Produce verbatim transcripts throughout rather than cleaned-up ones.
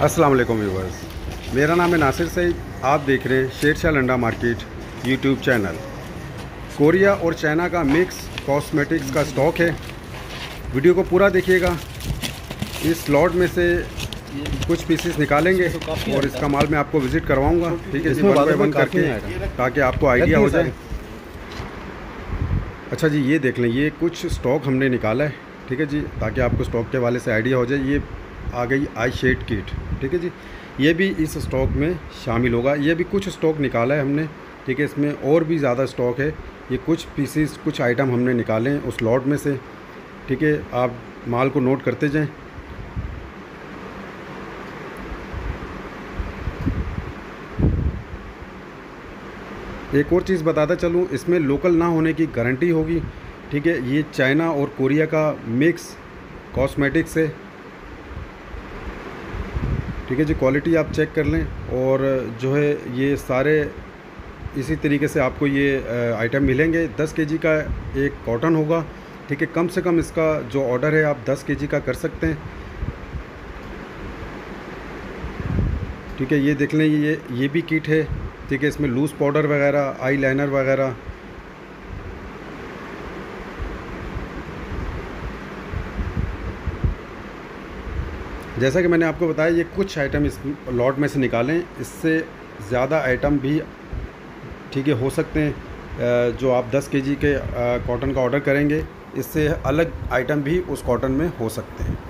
अस्सलाम वालेकुम व्यूवर्स, मेरा नाम है नासिर सईद। आप देख रहे हैं शेरशाह लंडा मार्केट यूट्यूब चैनल। कोरिया और चाइना का मिक्स कॉस्मेटिक्स का स्टॉक है। वीडियो को पूरा देखिएगा। इस लॉट में से कुछ पीसेस निकालेंगे और इसका माल मैं आपको विज़िट करवाऊंगा, ठीक है जी, वन बाय वन करके, ताकि आपको आइडिया हो जाए। अच्छा जी, ये देख लें, ये कुछ स्टॉक हमने निकाला है, ठीक है जी, ताकि आपको स्टॉक के वाले से आइडिया हो जाए। ये आ गई आई शेड किट, ठीक है जी, ये भी इस स्टॉक में शामिल होगा। ये भी कुछ स्टॉक निकाला है हमने, ठीक है, इसमें और भी ज़्यादा स्टॉक है। ये कुछ पीसीस, कुछ आइटम हमने निकाले हैं उस लॉट में से, ठीक है। आप माल को नोट करते जाएं। एक और चीज़ बताता चलूँ, इसमें लोकल ना होने की गारंटी होगी, ठीक है। ये चाइना और कोरिया का मिक्स कॉस्मेटिक्स है, ठीक है जी। क्वालिटी आप चेक कर लें। और जो है ये सारे इसी तरीके से आपको ये आइटम मिलेंगे। दस केजी का एक कॉटन होगा, ठीक है। कम से कम इसका जो ऑर्डर है आप दस केजी का कर सकते हैं, ठीक है। ये देख लें, ये ये भी किट है, ठीक है। इसमें लूज़ पाउडर वगैरह, आई लाइनर वगैरह, जैसा कि मैंने आपको बताया, ये कुछ आइटम इस लॉट में से निकालें। इससे ज़्यादा आइटम भी, ठीक है, हो सकते हैं। जो आप दस केजी के कॉटन का ऑर्डर करेंगे, इससे अलग आइटम भी उस कॉटन में हो सकते हैं।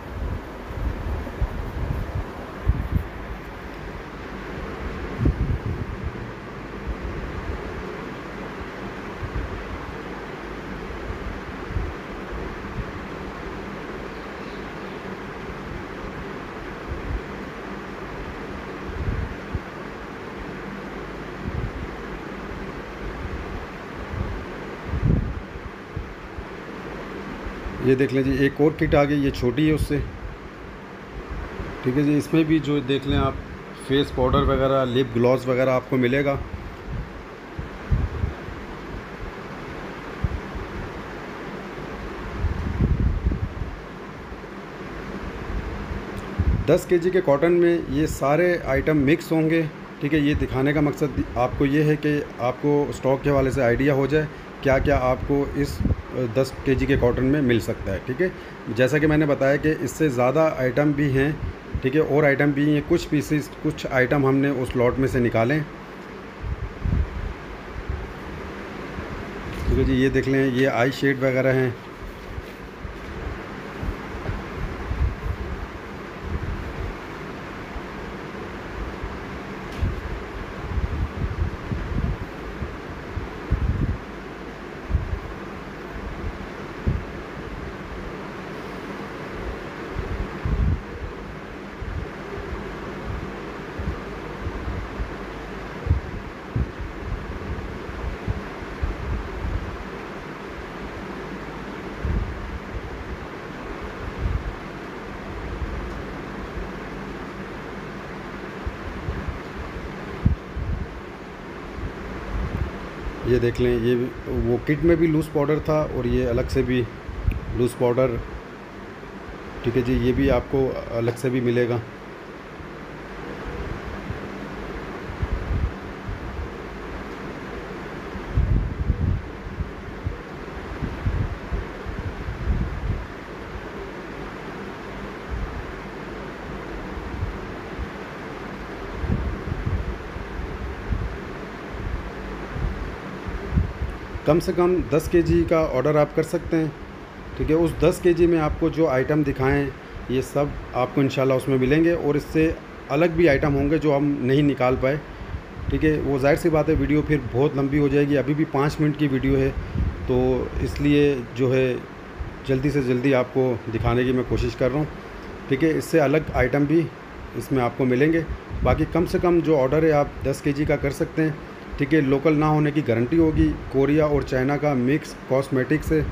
ये देख लें जी, एक और किट आ गई, ये छोटी है उससे, ठीक है जी। इसमें भी जो देख लें आप, फेस पाउडर वगैरह, लिप ग्लॉस वगैरह आपको मिलेगा। दस केजी के कॉटन में ये सारे आइटम मिक्स होंगे, ठीक है। ये दिखाने का मकसद आपको ये है कि आपको स्टॉक के हवाले से आइडिया हो जाए क्या क्या आपको इस दस केजी के कॉटन में मिल सकता है, ठीक है। जैसा कि मैंने बताया कि इससे ज़्यादा आइटम भी हैं, ठीक है, और आइटम भी हैं। कुछ पीसेस, कुछ आइटम हमने उस लॉट में से निकालें, ठीक है जी। ये देख लें, ये आई शेड वगैरह हैं। ये देख लें, ये वो किट में भी लूज़ पाउडर था और ये अलग से भी लूज़ पाउडर, ठीक है जी, ये भी आपको अलग से भी मिलेगा। कम से कम दस केजी का ऑर्डर आप कर सकते हैं, ठीक है। उस दस केजी में आपको जो आइटम दिखाएं, ये सब आपको इंशाल्लाह उसमें मिलेंगे। और इससे अलग भी आइटम होंगे जो हम नहीं निकाल पाए, ठीक है। वो जाहिर सी बात है, वीडियो फिर बहुत लंबी हो जाएगी। अभी भी पाँच मिनट की वीडियो है, तो इसलिए जो है जल्दी से जल्दी आपको दिखाने की मैं कोशिश कर रहा हूँ, ठीक है। इससे अलग आइटम भी इसमें आपको मिलेंगे। बाकी कम से कम जो ऑर्डर है आप दस केजी का कर सकते हैं, ठीक है। लोकल ना होने की गारंटी होगी। कोरिया और चाइना का मिक्स कॉस्मेटिक्स है।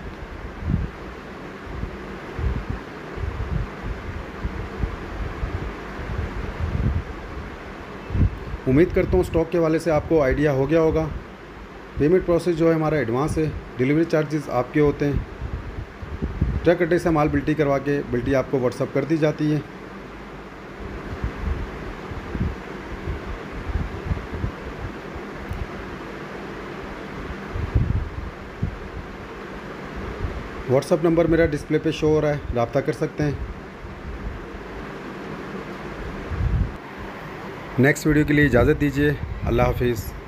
उम्मीद करता हूँ स्टॉक के वाले से आपको आइडिया हो गया होगा। पेमेंट प्रोसेस जो है हमारा एडवांस है, डिलीवरी चार्जेस आपके होते हैं। ट्रक अड्डे से माल बिल्टी करवा के बिल्टी आपको व्हाट्सअप कर दी जाती है। व्हाट्सअप नंबर मेरा डिस्प्ले पे शो हो रहा है, रब्ता कर सकते हैं। नेक्स्ट वीडियो के लिए इजाज़त दीजिए। अल्लाह हाफिज़।